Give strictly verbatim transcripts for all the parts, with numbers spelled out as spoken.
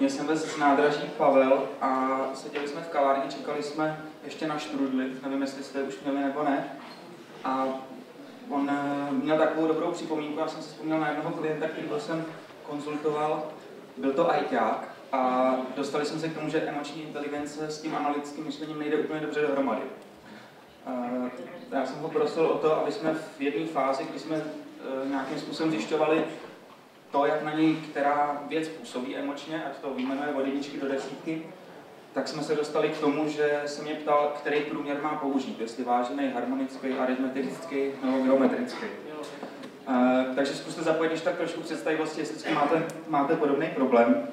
mě jsem vezl z nádraží Pavel a seděli jsme v kavárně, čekali jsme ještě na štrudly, nevím, jestli jste už měli nebo ne. A on měl takovou dobrou připomínku, já jsem si vzpomněl na jednoho klienta, kterého jsem konzultoval, byl to ajťák a dostali jsme se k tomu, že emoční inteligence s tím analytickým myšlením nejde úplně dobře dohromady. Já jsem ho prosil o to, aby jsme v jedné fázi, kdy jsme nějakým způsobem zjišťovali to, jak na něj která věc působí emočně, ať to vyjmenuje od jedničky do desítky, tak jsme se dostali k tomu, že se mě ptal, který průměr má použít, jestli vážený, harmonický, aritmetický nebo geometrický. Uh, takže zkuste zapojit, když tak trošku představivosti, jestli máte, máte podobný problém.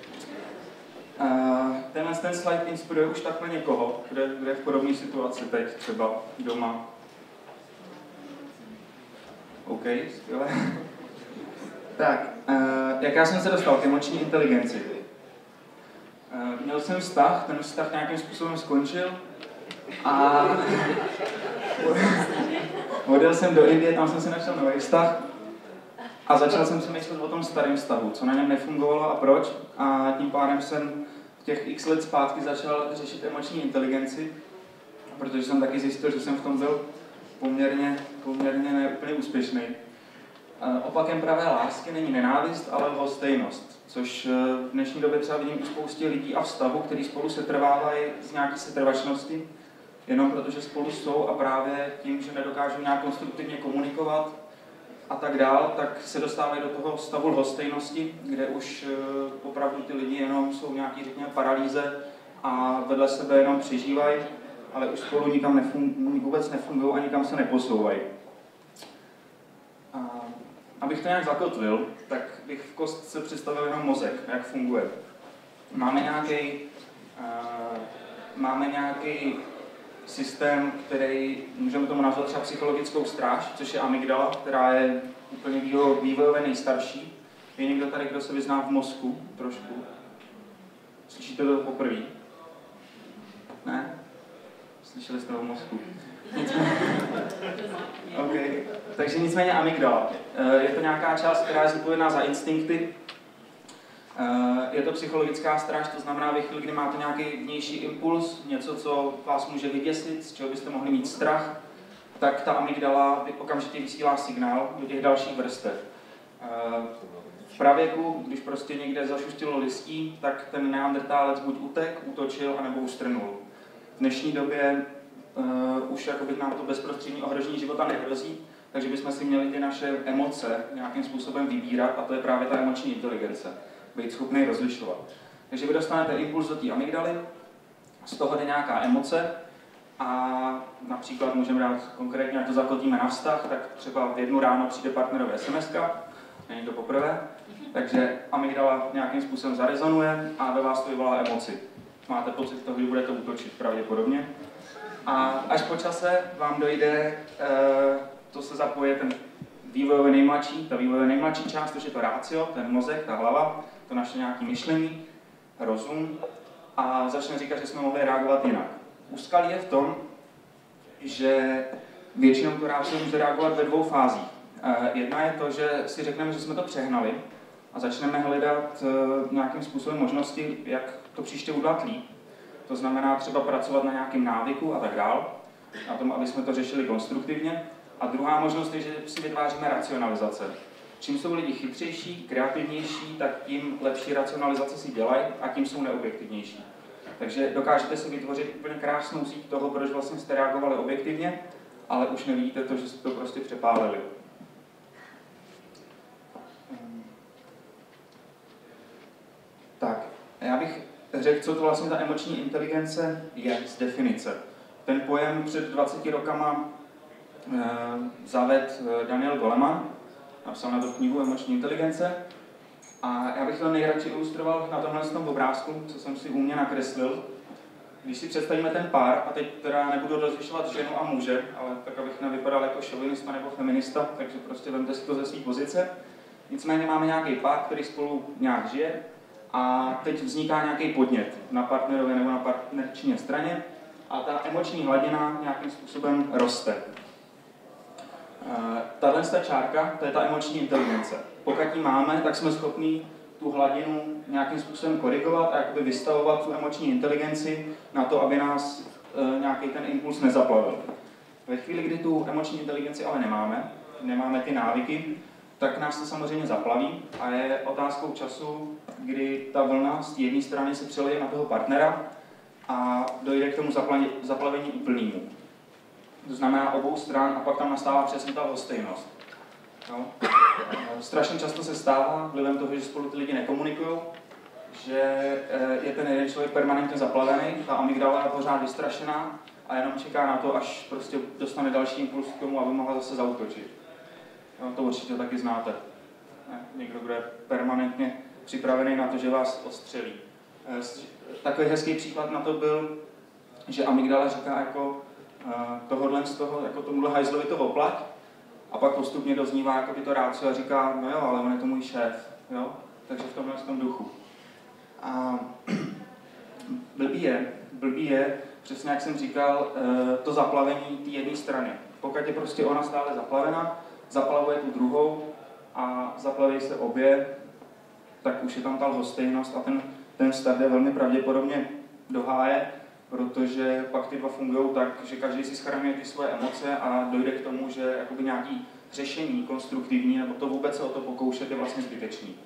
Uh, tenhle ten slide inspiruje už takhle někoho, kde, kde je v podobné situaci teď, třeba doma. OK, skvěle. Tak, uh, jak já jsem se dostal k emoční inteligenci? Uh, měl jsem vztah, ten vztah nějakým způsobem skončil a odjel jsem do Indie, tam jsem si našel nový vztah a začal jsem si myslet o tom starém vztahu, co na něm nefungovalo a proč, a tím pádem jsem těch x let zpátky začal řešit emoční inteligenci, protože jsem taky zjistil, že jsem v tom byl poměrně, poměrně neúplně úspěšný. Opakem pravé lásky není nenávist, ale lhostejnost, což v dnešní době třeba vidím u spoustě lidí a vztahu, kteří spolu setrvávají z nějaké setrvačnosti, jenom protože spolu jsou a právě tím, že nedokážou nějak konstruktivně komunikovat a tak dál, tak se dostávají do toho stavu lhostejnosti, kde už opravdu ty lidi jenom jsou nějaký, řekněme, paralýze a vedle sebe jenom přežívají, ale už spolu nikam nefun- vůbec nefungují a nikam se neposouvají. A abych to nějak zakotvil, tak bych v kostce představil jenom mozek, jak funguje. Máme nějaký, uh, máme nějaký systém, který můžeme tomu nazvat třeba psychologickou stráž, což je amygdala, která je úplně vývojově nejstarší. Je někdo tady, kdo se vyzná v mozku trošku? Slyšíte to poprvé? Ne? Slyšeli jste o mozku? Okay. Takže nicméně amygdala. Je to nějaká část, která je zodpovědná za instinkty. Je to psychologická stráž, to znamená ve chvíli, kdy máte nějaký vnější impuls, něco, co vás může vyděsit, z čeho byste mohli mít strach, tak ta amygdala okamžitě vysílá signál do těch dalších vrstev. V pravěku, když prostě někde zašustilo listí, tak ten neandertálec buď utek, útočil, anebo ustrnul. V dnešní době uh, už jakoby nám to bezprostřední ohrožení života nehrozí, takže bychom si měli ty naše emoce nějakým způsobem vybírat, a to je právě ta emoční inteligence. Být schopný rozlišovat. Takže vy dostanete impuls do té amygdaly, z toho jde nějaká emoce a například můžeme dát konkrétně, jak to zakotíme na vztah, tak třeba v jednu ráno přijde partnerové es em eska, není to poprvé, takže amygdala nějakým způsobem zarezonuje a ve vás to vyvolá emoci. Máte pocit toho, že budete útočit pravděpodobně. A až po čase vám dojde, to se zapojí ten vývojově nejmladší, ta vývojově nejmladší část, to je to rácio, ten mozek, ta hlava, to naše nějaké myšlení, rozum, a začne říkat, že jsme mohli reagovat jinak. Úskalí je v tom, že většinou to rácio může reagovat ve dvou fázích. Jedna je to, že si řekneme, že jsme to přehnali a začneme hledat nějakým způsobem možnosti, jak to příště udělat líp. To znamená třeba pracovat na nějakém návyku a tak dál, na tom, aby jsme to řešili konstruktivně. A druhá možnost je, že si vytváříme racionalizace. Čím jsou lidi chytřejší, kreativnější, tak tím lepší racionalizace si dělají a tím jsou neobjektivnější. Takže dokážete si vytvořit úplně krásnou síť toho, proč vlastně jste reagovali objektivně, ale už nevidíte to, že jste to prostě přepálili. Tak, já bych řekl, co to vlastně ta emoční inteligence je z definice. Ten pojem před dvaceti rokama e, zaved Daniel Goleman, napsal na to knihu Emoční inteligence, a já bych to nejradši ilustroval na tomhle tom obrázku, co jsem si umě nakreslil. Když si představíme ten pár, a teď teda nebudu rozlišovat ženu a muže, ale tak, abych nevypadal jako šovinista nebo feminista, takže prostě vemte si to ze své pozice. Nicméně máme nějaký pár, který spolu nějak žije, a teď vzniká nějaký podnět na partnerově nebo na partnerčině straně a ta emoční hladina nějakým způsobem roste. Tahle čárka, to je ta emoční inteligence. Pokud ji máme, tak jsme schopni tu hladinu nějakým způsobem korigovat a jakoby vystavovat tu emoční inteligenci na to, aby nás e, nějaký ten impuls nezaplavil. Ve chvíli, kdy tu emoční inteligenci ale nemáme, nemáme ty návyky, tak nás to samozřejmě zaplaví a je otázkou času, kdy ta vlna z jedné strany se přelije na toho partnera a dojde k tomu zaplavení úplnému. To znamená obou stran a pak tam nastává přesně ta lhostejnost. No. Strašně často se stává, vlivem toho, že spolu ty lidi nekomunikují, že je ten jeden člověk permanentně zaplavený, ta amygdala je pořád vystrašená a jenom čeká na to, až prostě dostane další impuls k tomu, aby mohla zase zaútočit. No, to určitě taky znáte. Někdo, kdo je permanentně připravený na to, že vás odstřelí. Takový hezký příklad na to byl, že amygdala říká jako tohodle z toho, jako tomuhle hajzlovi to oplať, a pak postupně doznívá jako by to rácio a říká, no jo, ale on je to můj šéf, jo? Takže v tomhle v tom duchu. A blbý je, blbý je, přesně jak jsem říkal, to zaplavení té jedné strany. Pokud je prostě ona stále zaplavena, zaplavuje tu druhou a zaplaví se obě, tak už je tam ta lhostejnost a ten, ten vztah jde velmi pravděpodobně do háje, protože pak ty dva fungují tak, že každý si schraňuje ty svoje emoce a dojde k tomu, že jakoby nějaký řešení konstruktivní, nebo to vůbec se o to pokoušet je vlastně zbytečný.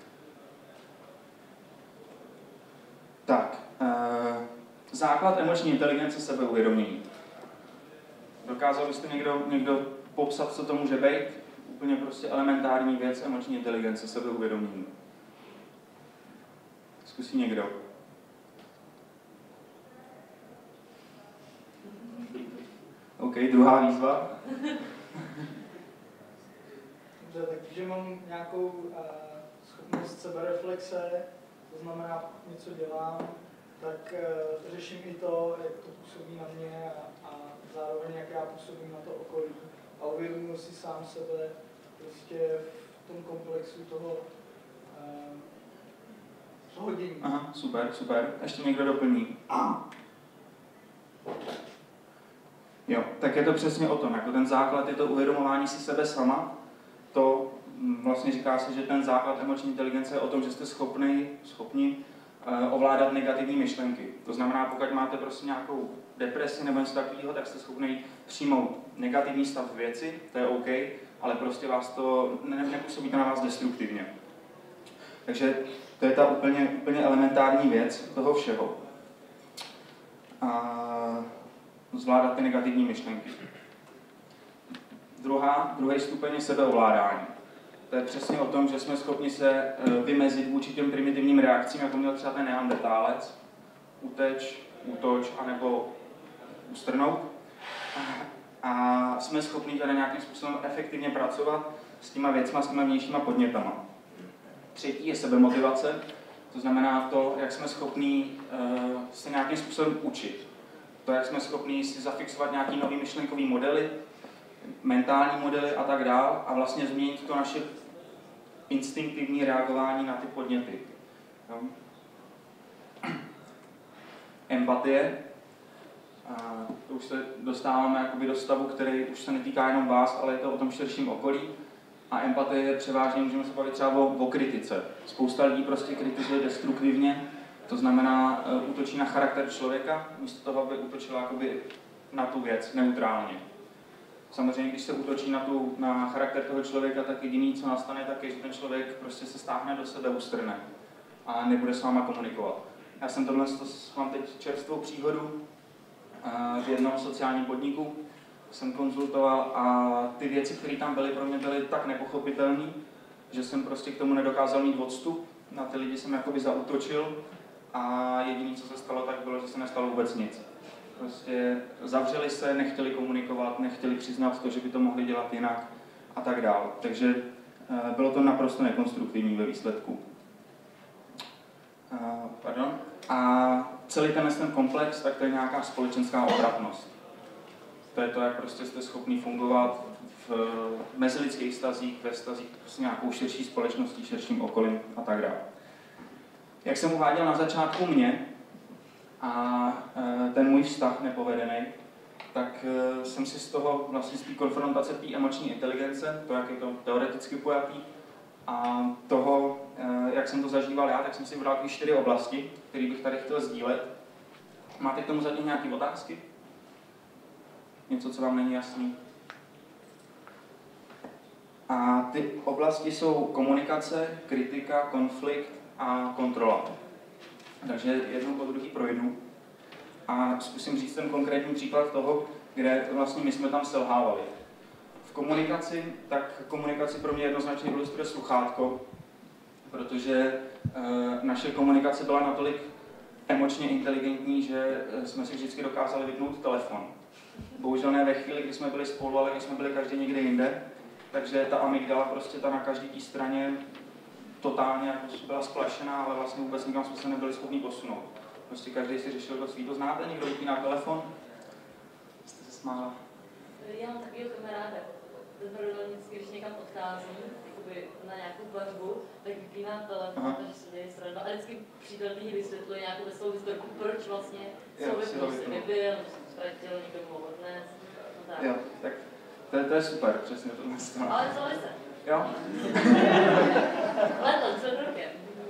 Tak, e, základ emoční inteligence sebeuvědomění. Dokázal byste někdo, někdo popsat, co to může být? Úplně prostě elementární věc emoční inteligence, sebeuvědomění. Zkusí někdo. OK, druhá výzva. Dobře, takže mám nějakou uh, schopnost sebereflexe, to znamená, pokud něco dělám, tak uh, řeším i to, jak to působí na mě a, a zároveň jak já působím na to okolí. A uvědomuji si sám sebe prostě v tom komplexu toho, uh, toho dění. Aha, super, super. Ještě někdo doplní? Jo, tak je to přesně o tom, jako ten základ je to uvědomování si sebe sama. To vlastně říká se, že ten základ emoční inteligence je o tom, že jste schopni, schopni uh, ovládat negativní myšlenky. To znamená, pokud máte prostě nějakou depresi nebo něco takového, tak jste schopni přijmout negativní stav věci, to je OK, ale prostě vás to ne, nepůsobí to na vás destruktivně. Takže to je ta úplně, úplně elementární věc toho všeho. A zvládat ty negativní myšlenky. Druhá, druhý stupeň je sebeovládání. To je přesně o tom, že jsme schopni se vymezit vůči těm primitivním reakcím, jako měl třeba ten neandertálec, uteč, útoč, anebo ustrnout. A jsme schopni tady nějakým způsobem efektivně pracovat s těma věcma, s těma vnějšíma podnětama. Třetí je sebemotivace, to znamená to, jak jsme schopni uh, se nějakým způsobem učit. To, jak jsme schopni si zafixovat nějaký nový myšlenkový modely, mentální modely a tak dál a vlastně změnit to naše instinktivní reagování na ty podněty. Jo. Empatie. A to už se dostáváme jakoby do stavu, který už se netýká jenom vás, ale je to o tom širším okolí. A empatie je převážně, můžeme se bavit třeba o, o kritice. Spousta lidí prostě kritizuje destruktivně, to znamená uh, útočí na charakter člověka, místo toho, aby útočila jakoby na tu věc, neutrálně. Samozřejmě, když se útočí na, tu, na charakter toho člověka, tak jediný, co nastane, tak je, že ten člověk prostě se stáhne do sebe, ustrne a nebude s váma komunikovat. Já jsem tohle, to mám teď čerstvou příhodu uh, v jednom sociálním podniku, jsem konzultoval a ty věci, které tam byly, pro mě byly tak nepochopitelné, že jsem prostě k tomu nedokázal mít odstup. Na ty lidi jsem jakoby zaútočil a jediné, co se stalo, tak bylo, že se nestalo vůbec nic. Prostě zavřeli se, nechtěli komunikovat, nechtěli přiznat to, že by to mohli dělat jinak a tak dál. Takže bylo to naprosto nekonstruktivní ve výsledku. Pardon. A celý ten, ten komplex, tak to je nějaká společenská obratnost. To je to, jak prostě jste schopni fungovat v mezilidských vztazích, ve vztazích s nějakou širší společností, širším okolím a tak dále. Jak jsem uváděl na začátku mě a ten můj vztah nepovedený, tak jsem si z toho, vlastně z té konfrontace té emoční inteligence, to, jak je to teoreticky pojatý, A toho, jak jsem to zažíval já, tak jsem si vybral čtyři oblasti, které bych tady chtěl sdílet. Máte k tomu zatím nějaké otázky? Něco, co vám není jasný? A ty oblasti jsou komunikace, kritika, konflikt a kontrola. Takže jednou po druhý projdu a zkusím říct ten konkrétní příklad toho, kde vlastně my jsme tam selhávali. V komunikaci, tak komunikaci pro mě jednoznačně ilustruje sluchátko, protože e, naše komunikace byla natolik emočně inteligentní, že jsme si vždycky dokázali vypnout telefon. Bohužel ne ve chvíli, kdy jsme byli spolu, ale když jsme byli každý někde jinde. Takže ta amygdala prostě ta na každé té straně totálně jako byla splašená, ale vlastně vůbec nikam jsme se nebyli schopni posunout. Prostě každý si řešil to svý. To znáte? Někdo vypíná telefon? Jste se smála? Já mám takového kamaráda, vždycky, když někam odcházím, jakoby na nějakou platbu, tak vypínám telefon, takže se děje sranda. A vždycky přítelný vysvětluje nějakou svou historku, proč vlastně jsou vypnul, si nebyl, nebo jsem ztratil, někdo mohl odnést. No tak. Jo, tak to je, to je super, přesně tohle stalo. Ale co se? Jo? Leto, před rokem.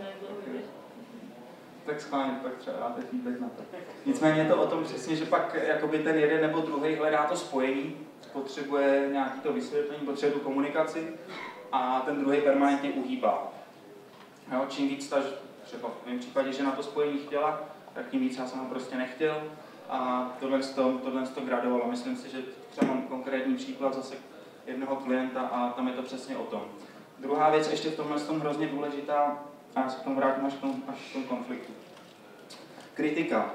Tak schválně, pak třeba dáte feedback na to. Nicméně je to o tom přesně, že pak jakoby ten jeden nebo druhý hledá to spojení, potřebuje nějaký to vysvětlení, potřebuje tu komunikaci a ten druhý permanentně uhýbá. Jo, čím víc ta, třeba v mém případě, že na to spojení chtěla, tak tím víc já jsem ho prostě nechtěl a tohle to, tohle to gradovalo. Myslím si, že třeba mám konkrétní příklad zase jednoho klienta a tam je to přesně o tom. Druhá věc ještě v tomhle tom hrozně důležitá, a já se k tomu vrátím až v tom, až v tom konfliktu. Kritika.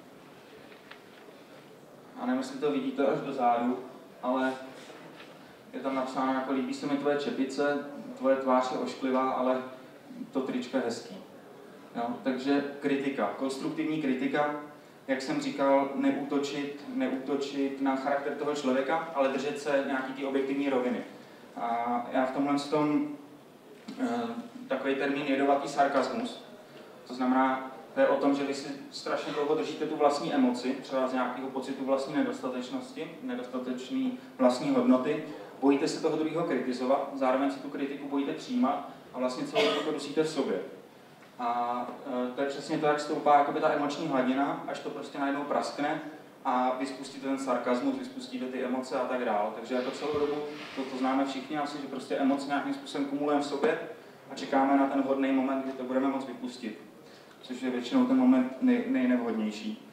A nevím, jestli to vidíte až do zádu, ale je tam napsáno, jako líbí se mi tvoje čepice, tvoje tvář je ošklivá, ale to tričko je hezký. Jo? Takže kritika, konstruktivní kritika, jak jsem říkal, neútočit, neútočit na charakter toho člověka, ale držet se nějaký ty objektivní roviny. A já v tomhle tom e, takový termín jedovatý sarkasmus, to znamená, to je o tom, že vy si strašně dlouho držíte tu vlastní emoci, třeba z nějakého pocitu vlastní nedostatečnosti, nedostatečné vlastní hodnoty, bojíte se toho druhého kritizovat, zároveň si tu kritiku bojíte přijímat a vlastně celou to dusíte v sobě. A e, to je přesně to, jak stoupá jakoby ta emoční hladina, až to prostě najednou praskne a vy spustíte ten sarkazmus, vy spustíte ty emoce a tak dále. Takže jako celou dobu, to, to známe všichni asi, že prostě emoce nějakým způsobem kumulujeme v sobě a čekáme na ten vhodný moment, kdy to budeme moct vypustit. Což je většinou ten moment nej, nejnevhodnější.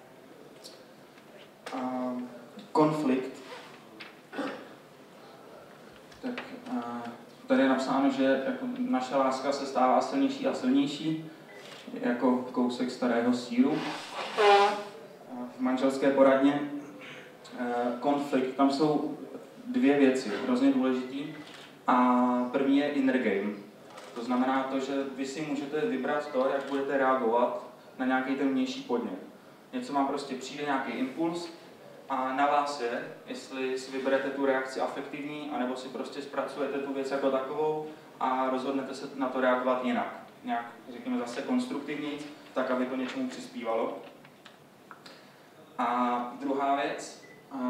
A konflikt. Tak a tady je napsáno, že jako naše láska se stává silnější a silnější, jako kousek starého sýru. V manželské poradně konflikt, tam jsou dvě věci, hrozně důležitý. A první je inner game. To znamená to, že vy si můžete vybrat to, jak budete reagovat na nějaký ten vnější podnět. Něco vám prostě přijde, nějaký impuls a na vás je, jestli si vyberete tu reakci afektivní, anebo si prostě zpracujete tu věc jako takovou a rozhodnete se na to reagovat jinak. Nějak, řekněme, zase konstruktivněji, tak, aby to něčemu přispívalo. A druhá věc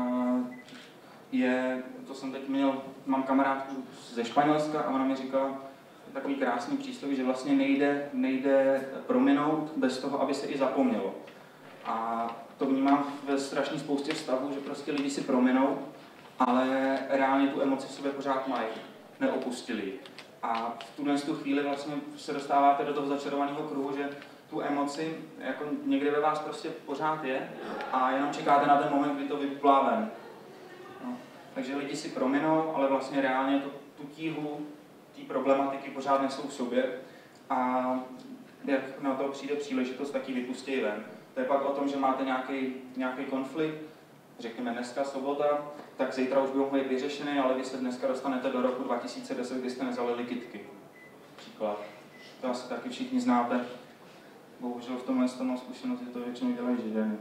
je, to jsem teď měl, mám kamarádku ze Španělska a ona mi říkala takový krásný přísloví, že vlastně nejde, nejde prominout bez toho, aby se i zapomnělo. A to vnímám ve strašné spoustě vztahů, že prostě lidi si prominou, ale reálně tu emoci v sobě pořád mají, neopustili. A v tuhle tu chvíli vlastně se dostáváte do toho začarovaného kruhu, že tu emoci jako někde ve vás prostě pořád je a jenom čekáte na ten moment, kdy to vyplá ven. No. Takže lidi si prominou, ale vlastně reálně to, tu tíhu té problematiky pořád nesou v sobě a jak na to přijde příležitost, tak ji vypustí ven. To je pak o tom, že máte nějaký, nějaký konflikt, řekněme dneska sobota, tak zítra už by mohl být vyřešený, ale vy se dneska dostanete do roku dva tisíce deset, kdy jste nezalili kytky. Příklad. To asi taky všichni znáte. Bohužel v tomhle mám zkušenost, že to většinou dělají ženy.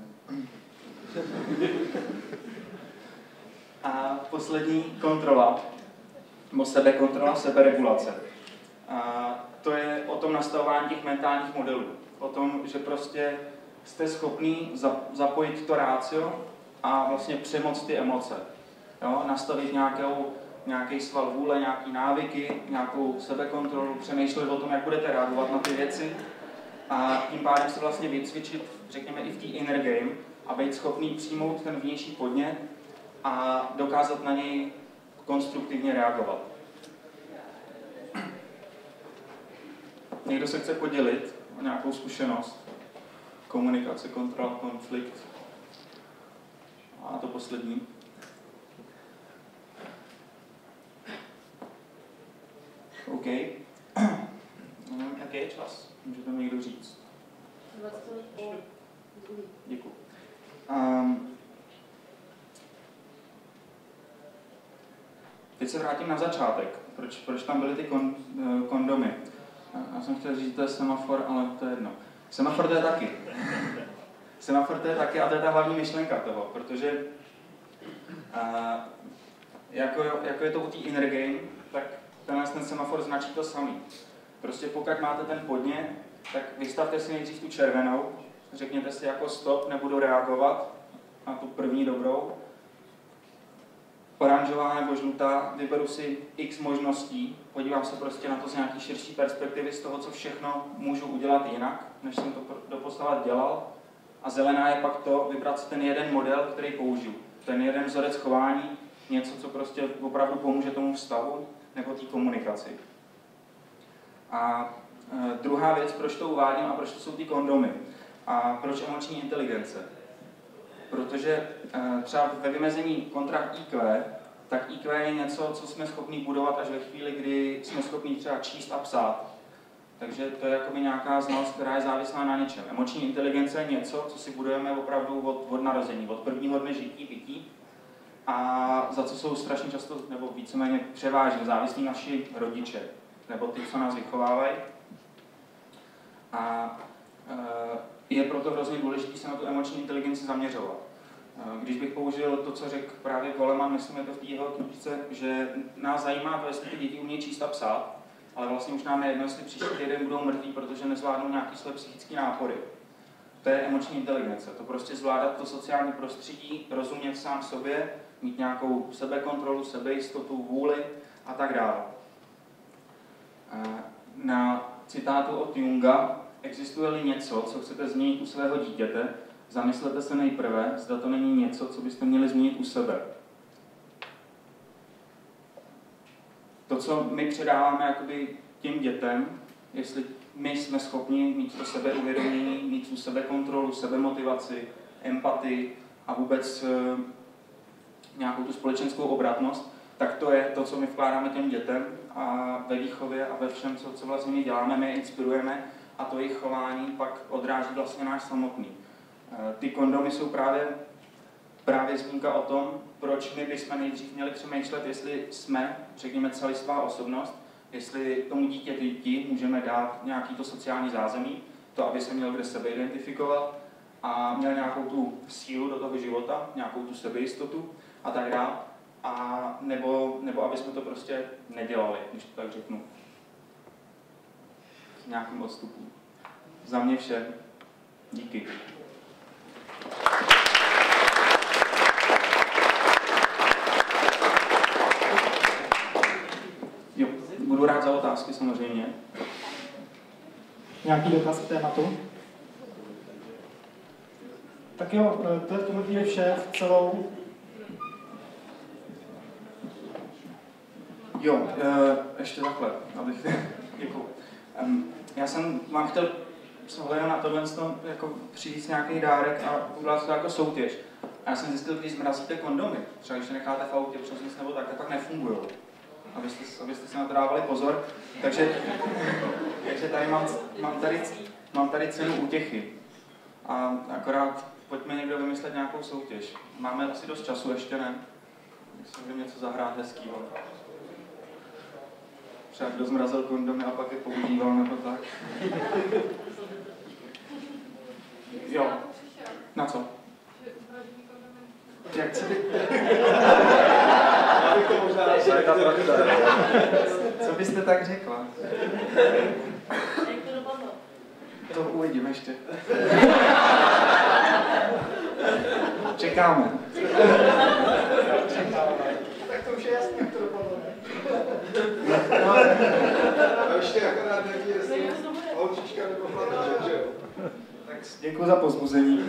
A poslední kontrola, nebo sebekontrola, seberegulace. A to je o tom nastavování těch mentálních modelů. O tom, že prostě jste schopný zapojit to rácio a vlastně přemoct ty emoce. Jo? Nastavit nějakou, nějaký sval vůle, nějaký návyky, nějakou sebekontrolu, přemýšlet o tom, jak budete reagovat na ty věci a tím pádem se vlastně vycvičit, řekněme, i v té inner game a být schopný přijmout ten vnější podnět a dokázat na něj konstruktivně reagovat. Někdo se chce podělit o nějakou zkušenost? Komunikace, kontrola, konflikt. A to poslední. OK. Jaký je čas? Můžete mi někdo říct? Děkuji. Um, teď se vrátím na začátek. Proč, proč tam byly ty kon, kondomy? Já jsem chtěl říct, že to je semafor, ale to je jedno. Semafor to je taky. Semafor to je taky a to je ta hlavní myšlenka toho, protože uh, jako, jako je to u té inner game, tak tenhle ten semafor značí to samý. Prostě pokud máte ten podnět, tak vystavte si nejdřív tu červenou, řekněte si jako stop, nebudu reagovat na tu první dobrou. Oranžová nebo žlutá, vyberu si x možností, podívám se prostě na to z nějaký širší perspektivy, z toho, co všechno můžu udělat jinak, než jsem to doposavad dělal. A zelená je pak to, vybrat si ten jeden model, který použiju. Ten jeden vzorec chování, něco, co prostě opravdu pomůže tomu vztahu nebo té komunikaci. A e, druhá věc, proč to uvádím a proč to jsou ty kondomy. A proč emoční inteligence. Protože e, třeba ve vymezení kontra í kvé, tak í kvé je něco, co jsme schopni budovat až ve chvíli, kdy jsme schopni třeba číst a psát. Takže to je jakoby nějaká znalost, která je závislá na něčem. Emoční inteligence je něco, co si budujeme opravdu od, od narození, od prvního dne žití, pití. A za co jsou strašně často, nebo víceméně převážně závislí naši rodiče, nebo ty, co nás vychovávají. A e, je proto hrozně důležité se na tu emoční inteligenci zaměřovat. E, když bych použil to, co řekl právě Goleman, myslím, je to v té jeho knížce, že nás zajímá to, jestli ty děti umějí číst a psát, ale vlastně už nám je jedno, jestli příští týden budou mrtví, protože nezvládnou nějaké své psychické nápory. To je emoční inteligence, to prostě zvládat to sociální prostředí, rozumět sám sobě, mít nějakou sebekontrolu, sebejistotu, vůli a tak dále. Na citátu od Junga: existuje-li něco, co chcete změnit u svého dítěte, zamyslete se nejprve, zda to není něco, co byste měli změnit u sebe. To, co my předáváme jakoby těm dětem, jestli my jsme schopni mít to sebeuvědomění, mít tu sebekontrolu, sebemotivaci, empatii a vůbec e, nějakou tu společenskou obratnost, tak to je to, co my vkládáme těm dětem a ve výchově a ve všem, co, co vlastně my děláme, my je inspirujeme a to jejich chování pak odráží vlastně náš samotný. E, ty kondomy jsou právě, právě zmínka o tom, proč my bychom nejdřív měli přemýšlet, jestli jsme, řekněme, celistvá osobnost, jestli tomu dítěti můžeme dát nějaký to sociální zázemí, to, aby se měl kde sebe identifikovat a měl nějakou tu sílu do toho života, nějakou tu sebejistotu a tak dále. A nebo, nebo aby jsme to prostě nedělali, když to tak řeknu. S nějakým odstupem. Za mě vše. Díky. Jo, budu rád za otázky samozřejmě. Nějaký dotaz k tématu? Tak jo, to je v tuhle chvíli vše, celou. Jo, ještě takhle, abych... Děkuju. Já jsem vám chtěl s ohledem na tohle jako přijít nějaký dárek a udělat to jako soutěž. A já jsem zjistil, když zmrazíte kondomy, třeba když je necháte v autě přes nic nebo tak, tak pak nefungují. Abyste, abyste si na to dávali pozor. Takže, takže tady mám, mám, tady, mám tady cenu útěchy. A akorát pojďme někdo vymyslet nějakou soutěž. Máme asi dost času ještě, ne? Myslím, že něco zahrát hezkýho. Třeba kdo zmrazil kondomy a pak je používal nebo tak. Jo. Na co? Jak co by... Co byste tak řekla? Jak to dopadlo? To uvidím ještě. Čekáme. Čekáme. Tak to už je jasné, jak to dopadlo. A ještě akorát neví, jestli holčička nebo chlapeček, že jo? Tak děkuji za povzbuzení.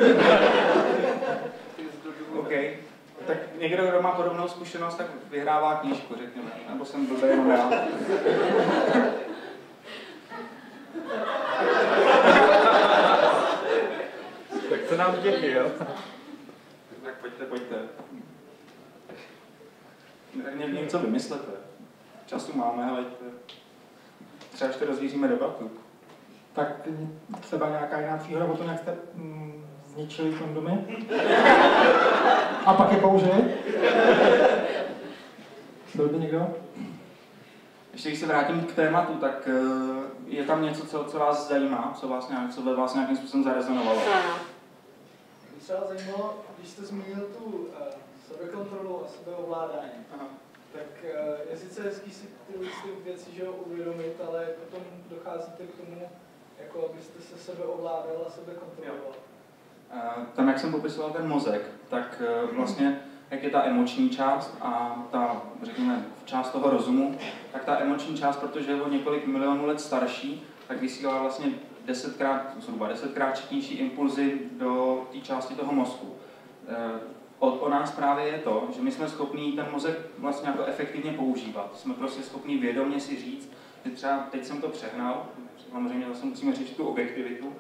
OK. Tak někdo, kdo má podobnou zkušenost, tak vyhrává knížku, řekněme. Nebo jsem blbý jenom já. Tak co nám děti, jo? Tak pojďte, pojďte. Ně, něco vymyslete. Času máme, ale třeba ještě rozvíříme debatu. Tak třeba nějaká jiná příhoda o tom, jak jste mm, zničili kondomy a pak je použili? Byl by někdo? Ještě když se vrátím k tématu, tak je tam něco, co, co vás zajímá, co, vás nějak, co ve vás nějakým způsobem zarezonovalo? Mě třeba zajímalo, když jste zmínil tu uh, sebekontrolu a sebeovládání, Aha. tak uh, je sice hezký si ty věci že ho uvědomit, ale potom docházíte k tomu, jako abyste se sebeovládal a sebekontroloval. Uh, tam, jak jsem popisoval ten mozek, tak uh, vlastně jak je ta emoční část a ta, řekněme, část toho rozumu, tak ta emoční část, protože je o několik milionů let starší, tak vysílá vlastně desetkrát, zhruba desetkrát četnější impulzy do té části toho mozku. O, o nás právě je to, že my jsme schopní ten mozek vlastně jako efektivně používat. Jsme prostě schopní vědomě si říct, že třeba teď jsem to přehnal, samozřejmě zase musíme říct tu objektivitu,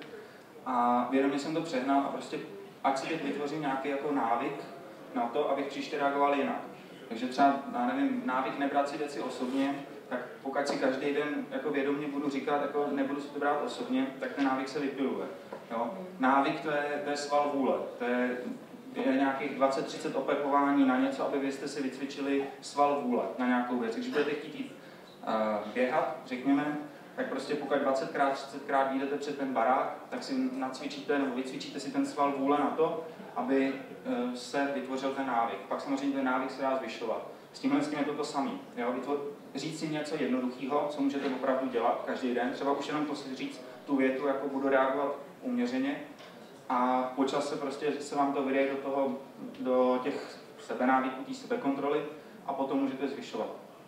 a vědomě jsem to přehnal a prostě ať si teď vytvořím nějaký jako návyk na to, abych příště reagoval jinak. Takže třeba, já nevím, návyk nebrat si věci osobně, tak pokud si každý den jako vědomě budu říkat, jako nebudu si to brát osobně, tak ten návyk se vypiluje. Jo? Návyk to je, to je sval vůle, to je, je nějakých dvacet třicet opakování na něco, aby vy jste si vycvičili sval vůle na nějakou věc. Když budete chtít jít uh, běhat, řekněme, tak prostě pokud dvacetkrát, třicetkrát vyjdete před ten barák, tak si nacvičíte nebo vycvičíte si ten sval vůle na to, aby uh, se vytvořil ten návyk. Pak samozřejmě ten návyk se dá zvyšovat. S tímhle s tím je to to samé. Říct si něco jednoduchého, co můžete opravdu dělat každý den, třeba už jenom to si říct tu větu, jako budu reagovat uměřeně, a po čase prostě se vám to vyjde do toho, do těch sebenávyků, té sebekontroly a potom můžete zvyšovat.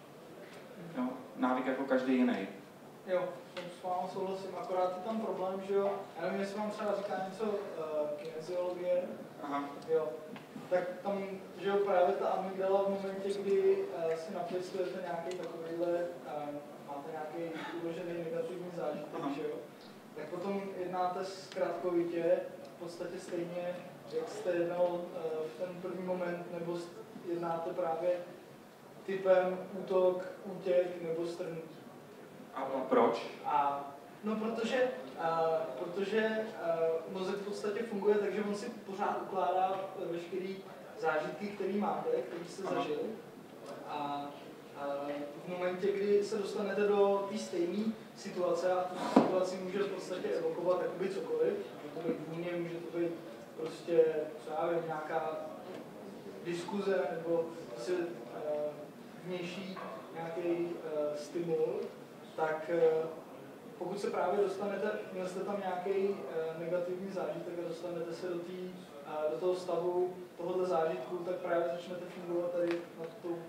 Jo? Návyk jako každý jiný. Jo, s vámi souhlasím, akorát je tam problém, že jo, já nevím, jestli vám třeba říká něco uh, kineziologie, Aha. Jo, tak tam, že jo, právě ta amygdala v momentě, kdy uh, si napisujete nějaký takovýhle, uh, máte nějaký uložený negativní zážitek, že jo, tak potom jednáte zkratkovitě, v podstatě stejně, jak jste jednal uh, v ten první moment, nebo jednáte právě typem útok, útěk nebo strnutí. A proč? A, no protože, a, protože a, mozek v podstatě funguje tak, že on si pořád ukládá veškeré zážitky, které máte, které jste zažil. A, a v momentě, kdy se dostanete do té stejné situace, a tu situaci může v podstatě evokovat jakoby cokoliv, může to být vůně, může to být prostě právě nějaká diskuze nebo prostě, uh, vnější nějaký uh, stimul, tak uh, pokud se právě dostanete, měl jste tam nějaký uh, negativní zážitek a dostanete se do, tý, uh, do toho stavu tohoto zážitku, tak právě začnete fungovat tady na tu uh,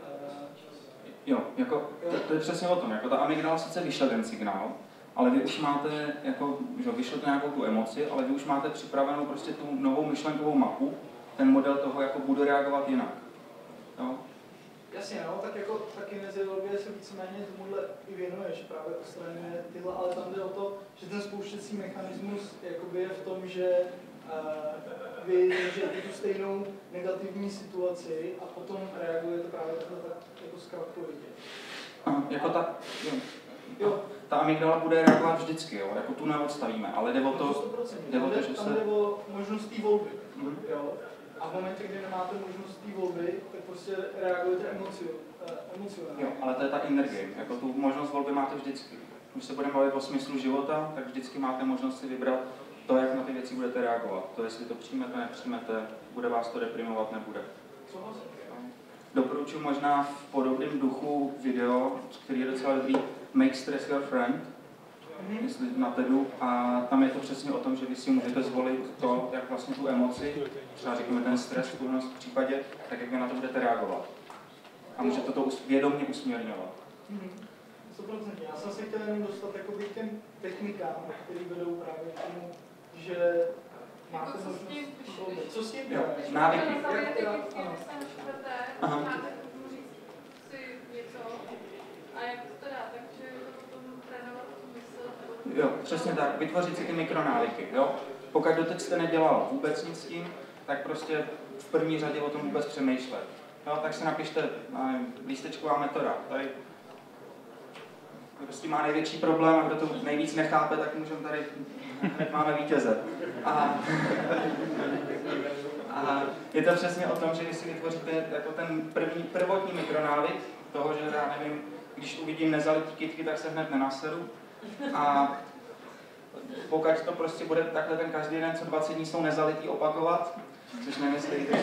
Jo, jako, to, to je přesně o tom, jako ta amygdala sice vyšle ten signál, ale vy už máte, jako, že vyšlo to nějakou tu emoci, ale vy už máte připravenou prostě tu novou myšlenkovou mapu, ten model toho, jako budu reagovat jinak. Jo? Jasně, no, tak jako ta kineziologie se víceméně tomuhle i věnuje, že právě odstraňuje tyhle, ale tam jde o to, že ten spouštěcí mechanismus jakoby je v tom, že uh, vy držíte tu stejnou negativní situaci a potom reagujete právě takhle tak jako zkratkovitě. Jako ta, jo. Jo. Ta amygdala bude reagovat vždycky, jo, jako tu neodstavíme, ale jde o to, jde o to, že tam se... jde o možnost té volby, mm. jo. A v momentě, kdy nemáte možnost té volby, tak prostě reagujete emocionálně. Jo, ale to je ta inner game, jako tu možnost volby máte vždycky. Když se budeme bavit o smyslu života, tak vždycky máte možnost si vybrat to, jak na ty věci budete reagovat. To, jestli to přijmete, nepřijmete, bude vás to deprimovat, nebude. Doporučuji možná v podobném duchu video, který je docela dobrý, Make Stress Your Friend, mm-hmm. jestli na TEDu, a tam je to přesně o tom, že vy si můžete zvolit to, jak vlastně tu emoci, třeba řekněme ten stres v případě, tak jak vy na to budete reagovat. A můžete to vědomě usměrňovat. sto procent. Já jsem se chtěl jenom dostat jakoby k těm technikám, které vedou právě k tomu, že máte Jako co s tím, možnost... Co s tím? Jo, návyky. Aha. Máte říct si něco a jak to dá, takže potom trénovat mysl. Jo, přesně tak, vytvořit si ty mikronávyky, jo. Pokud doteď jste nedělal vůbec nic s tím, tak prostě v první řadě o tom vůbec přemýšlet. Jo, tak si napište, nevím, lístečková metoda. Tady prostě má největší problém a kdo to nejvíc nechápe, tak můžeme tady, hned máme vítěze. A, a je to přesně o tom, že když si vytvoříte jako ten první, prvotní mikronávyk toho, že já nevím, když uvidím nezalitý kytky, tak se hned nenasedu. A pokud to prostě bude takhle ten každý den, co dvacet dní jsou nezalitý opakovat, což nemyslíte,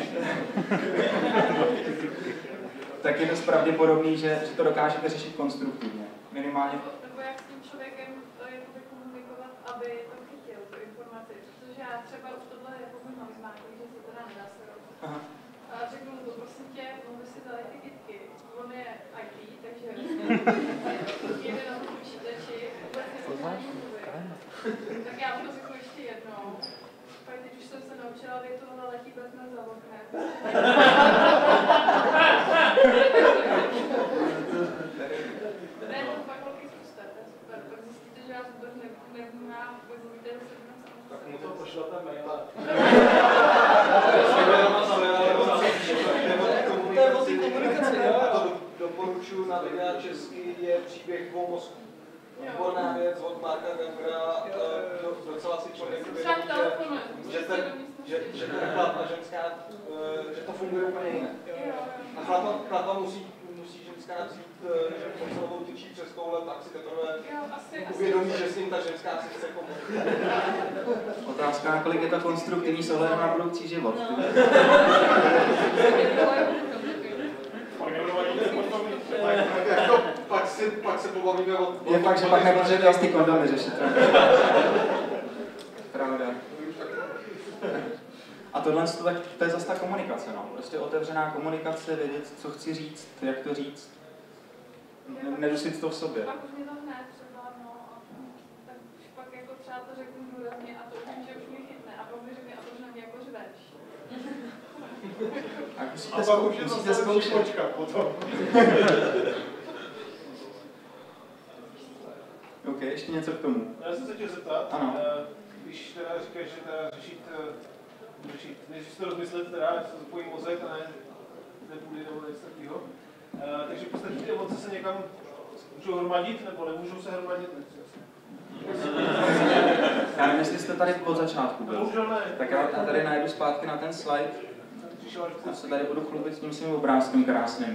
tak je dost pravděpodobný, že, že to dokážete řešit konstruktivně. Minimálně. Nebo jak s tím člověkem to je komunikovat, aby to chytil, tu informaci. Protože já třeba už tohle jako můj malý zmáklý, že se to dá nedá se rovnat. A řeknu mu to, prosím tě, mohl by si dali ty kytky. On je í té, takže jde na to počítači, vůbec neumí mluvit. Tak já mu to řeknu ještě jednou. Pak teď už jsem se naučila větu, ona letí Batman za oknem. Ne, to fakt velký zkuste, to je super. Pak zjistíte, že vás vůbec nevnímá, vůbec mluvíte do sebe na samostatě. Tak mu to pošlete maila. Doporučuji na videa český je příběh dvou mozků. Výborná věc od Marka Gambera, docela si člověk uvědomí, že, že, ten, že, že ten chlap a ženská, že to funguje úplně jinak. A chlapa, chlapa musí, musí ženská vzít, že po celou tyčí přes koule, tak si teprve uvědomí, že s ním ta ženská si chce pomoct. Otázka, kolik je to konstruktivní s ohledem na budoucí život. Jako, pak, si, pak se pobavíme o... Je fakt, že pak nepotřebujete asi ty kondomy řešit. Pravda. A tohle to je zase ta komunikace, no. Prostě otevřená komunikace, vědět, co chci říct, jak to říct. Nedusit to v sobě. Pak už mě to hned třeba, no, a tak už pak jako třeba to řeknu důrazně a to už že už mě chytne a pak mi řekne, a to už na mě jako řveš. A musíte, a zkou, už je musíte zkoušet. Počkat potom. OK, ještě něco k tomu. Já jsem se chtěl zeptat, ano. Když teda říkáš, že teda řešit, řešit než si to rozmyslet, teda, že se zapojí mozek a ne nepůjde nebo něco takového. Takže v podstatě ty emoce se někam můžou hromadit, nebo nemůžou se hromadit? Já nevím, jestli jste tady od začátku byl. Tak já tady najdu zpátky na ten slide. Já se tady budu chlubit s tím svým obrázkem krásným.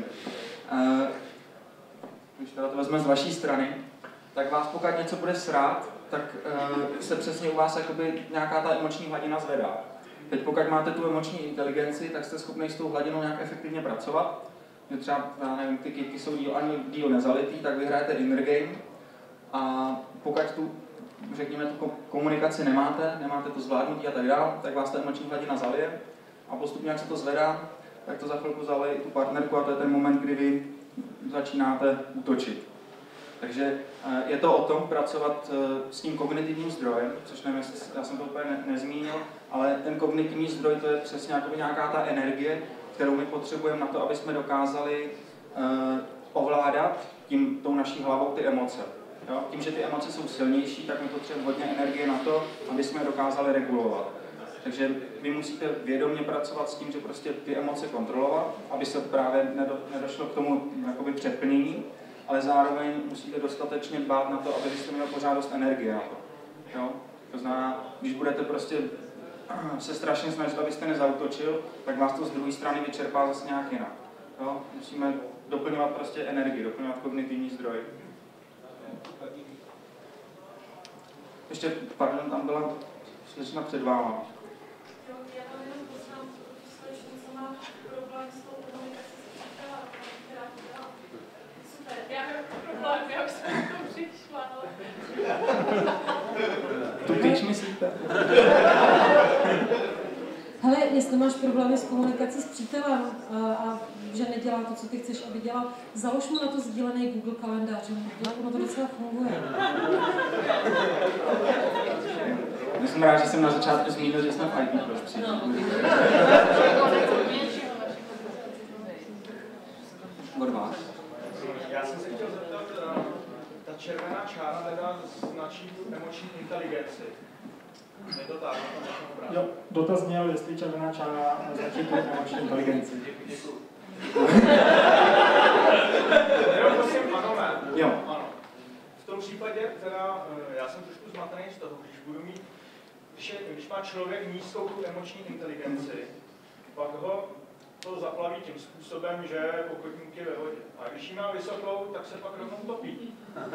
Když teda to vezme z vaší strany, tak vás pokud něco bude srát, tak se přesně u vás jakoby nějaká ta emoční hladina zvedá. Teď pokud máte tu emoční inteligenci, tak jste schopni s tou hladinou nějak efektivně pracovat. Že třeba, já nevím, ty kytky jsou díl, ani díl nezalitý, tak vyhrajete inner game. A pokud tu, řekněme, tu komunikaci nemáte, nemáte to zvládnutí a tak dále, tak vás ta emoční hladina zalije. A postupně, jak se to zvedá, tak to za chvilku zalije i tu partnerku a to je ten moment, kdy vy začínáte útočit. Takže je to o tom pracovat s tím kognitivním zdrojem, což nevím, jestli já jsem to úplně ne, nezmínil, ale ten kognitivní zdroj to je přesně nějaká ta energie, kterou my potřebujeme na to, aby jsme dokázali uh, ovládat tím, tou naší hlavou ty emoce. Jo? Tím, že ty emoce jsou silnější, tak my potřebujeme hodně energie na to, aby jsme je dokázali regulovat. Takže vy musíte vědomě pracovat s tím, že prostě ty emoce kontrolovat, aby se právě nedo, nedošlo k tomu jakoby přeplnění, ale zároveň musíte dostatečně dbát na to, aby jste měli pořád dost energie na to. Jo? To znamená, když budete prostě se strašně snažit, abyste nezautočil, tak vás to z druhé strany vyčerpá zase nějak jinak. Jo? Musíme doplňovat prostě energii, doplňovat kognitivní zdroj. Ještě, pardon, tam byla slečna před váma. Jo, já tam jenom poznám slečnu, co má problém s tou komunikací s přítelem, která to dělá. Super, já mám problém, já už jsem to přišla, ale... Tu tyč myslíte? Hele, jestli máš problémy s komunikací s přítelem a, a že nedělá to, co ty chceš, aby dělal, založ mu na to sdílený Google kalendář. Ono to docela funguje. Já jsem rád, že jsem na začátku zmínil, že jsme v í té prostředí. Od vás? Já jsem se chtěl zeptat, ta červená čára teda značí tu emoční inteligenci. Je to tak? Jo, dotaz měl, jestli červená čára značí tu emoční inteligenci. Děkuji. Jo, prosím, ano, ne. Jo. Ano. V tom případě teda, já jsem trošku zmatený z toho, když budu mít, když, je, když má člověk nízkou tu emoční inteligenci, pak ho to zaplaví tím způsobem, že pokotník je ve vodě. A když ji má vysokou, tak se pak rovnou topí.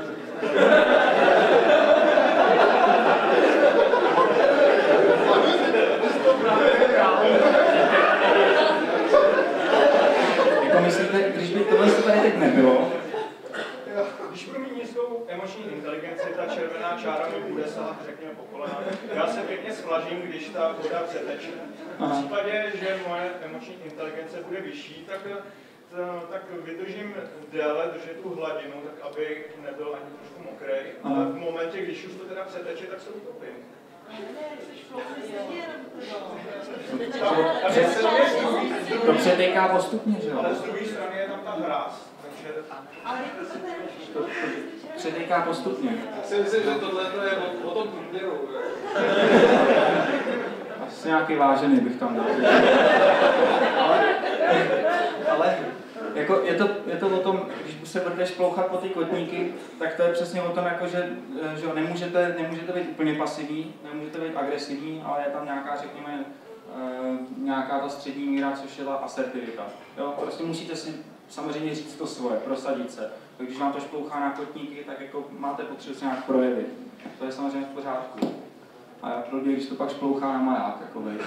Jako myslíte, když by tohle tady teď nebylo? Když budu mít nízkou emoční inteligenci, ta červená čára mi bude sahat, řekněme, po kolena. Já se pěkně splažím, když ta voda přeteče. V případě, že moje emoční inteligence bude vyšší, tak, tak vydržím déle držet tu hladinu, tak aby nebyl ani trošku mokrý. Ale v momentě, když už to teda přeteče, tak se utopím. To přetéká postupně, že jo? Ale z druhé strany je tam ta hráz. Takže... To přetéká postupně. Já si myslím, že tohle je o, o tom průměru. Asi nějaký vážený bych tam dal. Ale, ale jako je, to, je to o tom, když se budeš plouchat po ty kotníky, tak to je přesně o tom, jako, že, že nemůžete, nemůžete být úplně pasivní, nemůžete být agresivní, ale je tam nějaká, řekněme, nějaká ta střední míra, což je ta asertivita. Jo? Prostě musíte si samozřejmě říct to svoje, prosadit se. Tak když vám to šplouchá na kotníky, tak jako máte potřebu se nějak projevit. To je samozřejmě v pořádku. A já blbě, když to pak šplouchá na maják, jako víš.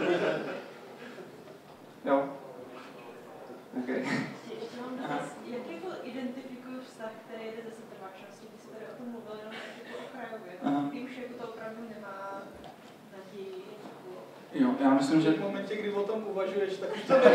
Jo? Okay. Ještě mám dotaz, jak jako identifikuju vztah, který jde ze setrvačnosti, když jsi tady o tom mluvil jenom jako okrajově, když už jako to opravdu nemá naději. Jo, já myslím, že... V momentě, kdy o tom uvažuješ, tak už to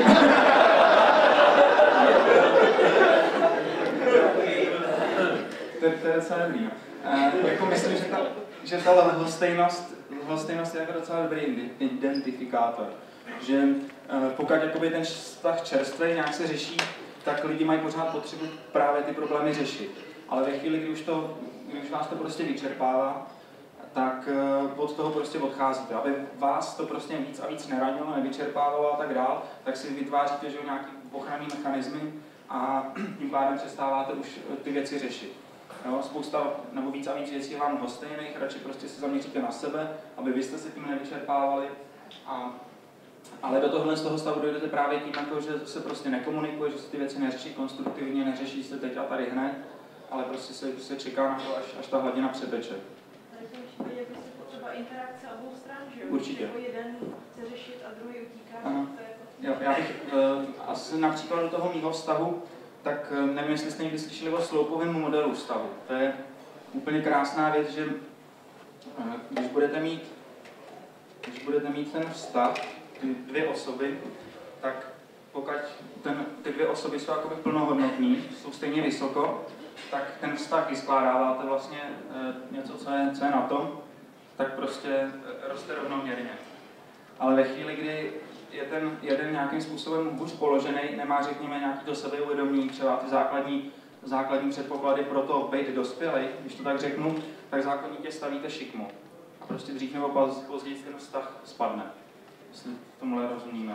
To je docela dobrý, no. E, jako myslím, že ta, že ta lhostejnost, lhostejnost je jako docela dobrý identifikátor. Že e, pokud jakoby ten vztah čerstvý nějak se řeší, tak lidi mají pořád potřebu právě ty problémy řešit. Ale ve chvíli, kdy už, to, kdy už vás to prostě vyčerpává, tak e, od toho prostě odcházíte. Aby vás to prostě víc a víc neranilo, nevyčerpávalo a tak dál, tak si vytváříte, že nějaký ochranný mechanismy a tím pádem přestáváte už ty věci řešit. Jo, spousta nebo víc a víc věcí je vám hostejných, radši prostě se zaměříte na sebe, aby vy jste se tím nevyčerpávali. A, ale do tohle z toho stavu dojdete právě tím, jako, že se prostě nekomunikuje, že se ty věci neřeší konstruktivně, neřeší se teď a tady hned, ale prostě se, se čeká na to, až, až ta hladina přeteče. Tady v tom případě by se potřeba interakce obou stran, že jo? Určitě. Jako jeden chce řešit a druhý utíká. Aha. To je jako... Jo, já bych uh, asi na příkladu toho mýho vztahu, tak nevím, jestli jste někdy slyšeli o sloupovém modelu vztahu. To je úplně krásná věc, že když budete mít, když budete mít ten vztah, ty dvě osoby, tak pokud ten, ty dvě osoby jsou jakoby plnohodnotný, jsou stejně vysoko, tak ten vztah vyskládáváte vlastně něco, co je, co je na tom, tak prostě roste rovnoměrně. Ale ve chvíli, kdy je ten jeden nějakým způsobem hůř položený, nemá, řekněme, nějaký do sebeuvědomění, třeba ty základní, základní předpoklady pro to být dospělý, když to tak řeknu, tak zákonitě stavíte šikmu. A prostě dřív nebo později ten vztah spadne. Jestli tomuhle rozumíme.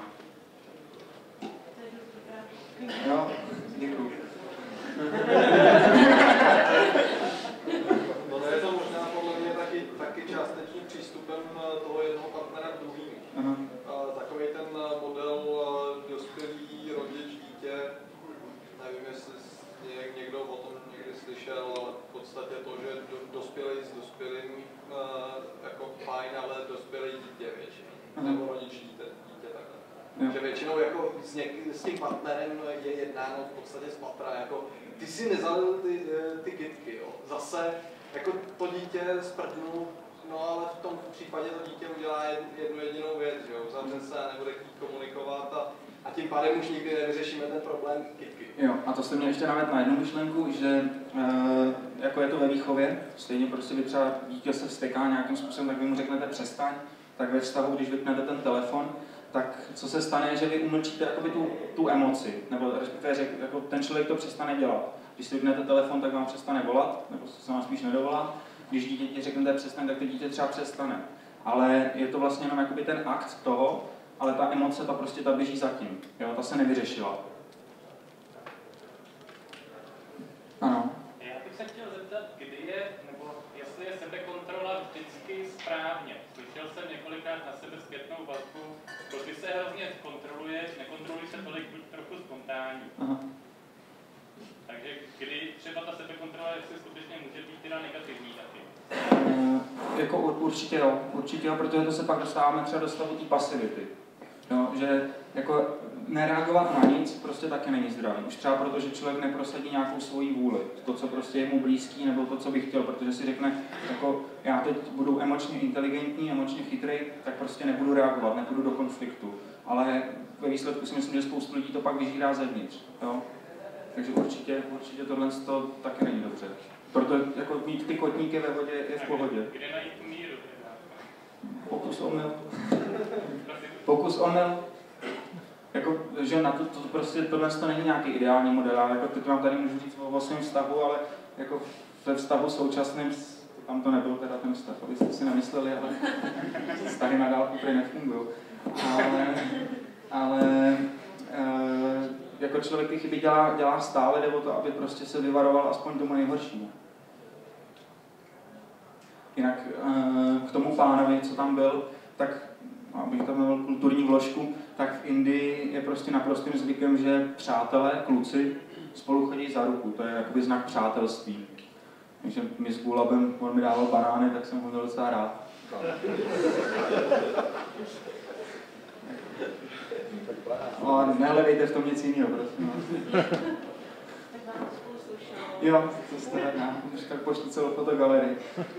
Jo, děkuju. No je to možná podle mě taky, taky částečný přístupem toho jednoho partnera k druhým. Uh, takový ten model uh, dospělý rodič, dítě, nevím, jestli někdo o tom někdy slyšel, ale v podstatě to, že do, dospělý s dospělým uh, jako fajn, ale dospělý dítě většinou, nebo rodič dítě, dítě takhle. Jo. Že většinou jako s, něk, s tím partnerem je jednáno v podstatě z patra, jako ty si nezalil ty, ty kytky, jo. Zase jako to dítě sprdnul No ale v tom případě to dítě udělá jednu jedinou věc, že jo, zavře se a nebude chtít komunikovat a, a tím pádem už nikdy nevyřešíme ten problém kytky. Jo, a to jste mě ještě navedl na jednu myšlenku, že e, jako je to ve výchově, stejně prostě vy třeba dítě se vzteká nějakým způsobem, tak vy mu řeknete přestaň, tak ve vztahu, když vypnete ten telefon, tak co se stane, že vy umlčíte jakoby tu, tu emoci, nebo respektive řek, jako ten člověk to přestane dělat. Když si vypnete telefon, tak vám přestane volat, nebo se vám spíš nedovolá. Když dítěti řeknete přestaň, tak to dítě třeba přestane. Ale je to vlastně jenom jakoby ten akt toho, ale ta emoce, ta prostě ta běží zatím. Jo, ta se nevyřešila. Ano. Já bych se chtěl zeptat, kdy je, nebo jestli je sebekontrola vždycky správně. Slyšel jsem několikrát na sebe zpětnou vazbu, to ty se hrozně kontroluje, nekontroluj se tolik, buď trochu spontánní. Aha. Takže kdy třeba ta sebekontrola, jestli skutečně může být teda negativní taky? Uh, jako určitě jo, určitě jo, protože to se pak dostáváme třeba do stavu té pasivity. Jo, že jako nereagovat na nic prostě taky není zdravý. Už třeba proto, že člověk neprosadí nějakou svoji vůli, to, co prostě je mu blízký, nebo to, co by chtěl, protože si řekne, jako já teď budu emočně inteligentní, emočně chytrý, tak prostě nebudu reagovat, nepůjdu do konfliktu. Ale ve výsledku si myslím, že spoustu lidí to pak vyžírá zevnitř. Jo? Takže určitě, určitě tohle to taky není dobře. Proto jako mít ty kotníky ve vodě je v pohodě. Kde najít tu míru? Pokus omyl. Pokus omyl. Jako, že na to, to prostě tohle to není nějaký ideální model, ale jako teď vám tady můžu říct o, o svém vztahu, ale jako ve vztahu současným, tam to nebyl teda ten vztah, abyste si nemysleli, ale vztahy na dálku prý nefungují. Ale, ale e, jako člověk ty chyby dělá, dělá stále, jde o to, aby prostě se vyvaroval aspoň tomu nejhoršímu. Jinak e, k tomu pánovi, co tam byl, tak abych tam měl kulturní vložku, tak v Indii je prostě naprostým zvykem, že přátelé, kluci, spolu chodí za ruku. To je jakoby znak přátelství. Takže my s Gulabem, on mi dával banány, tak jsem ho měl docela rád. No, nehledejte v tom nic jiného, prosím. Jo, to jste hrdá. Už tak pošli celou fotogalerii.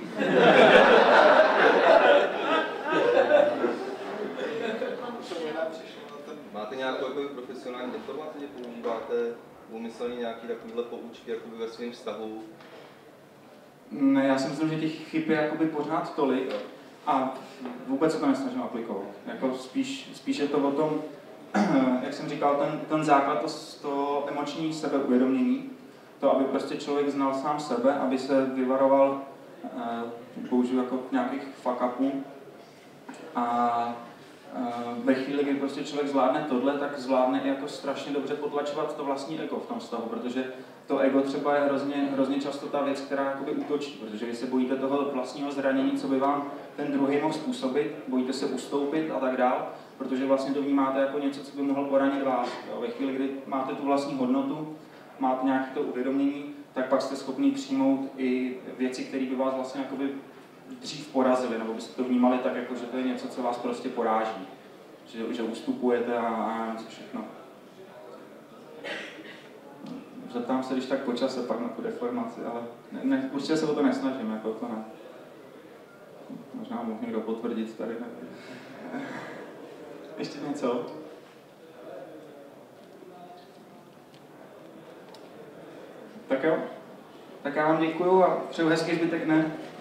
Máte nějakou jako profesionální deformaci, že používáte úmyslně nějaký takovýhle poučky jakoby ve svém vztahu? Ne, já si myslím, že těch chyb je jakoby pořád tolik a vůbec se to nesnažím aplikovat. Jako spíš, spíš je to o tom, jak jsem říkal, ten, ten základ, to, to emoční sebeuvědomění, to, aby prostě člověk znal sám sebe, aby se vyvaroval, eh, použiju jako nějakých fuck-upů a ve chvíli, kdy prostě člověk zvládne tohle, tak zvládne i jako strašně dobře potlačovat to vlastní ego v tom vztahu, protože to ego třeba je hrozně, hrozně často ta věc, která jakoby útočí, protože vy se bojíte toho vlastního zranění, co by vám ten druhý mohl způsobit, bojíte se ustoupit a tak dál, protože vlastně to vnímáte jako něco, co by mohlo poranit vás. Jo? Ve chvíli, kdy máte tu vlastní hodnotu, máte nějaké to uvědomění, tak pak jste schopni přijmout i věci, které by vás vlastně jakoby dřív porazili, nebo byste to vnímali tak, jako, že to je něco, co vás prostě poráží. Že, že ustupujete a, a něco všechno. Zeptám se, když tak po čase pak na tu deformaci, ale ne, ne, určitě se o to nesnažím, jako to ne. Možná mohl někdo potvrdit tady. Ne. Ještě něco? Tak jo. Tak já vám děkuju a přeju hezký zbytek dne.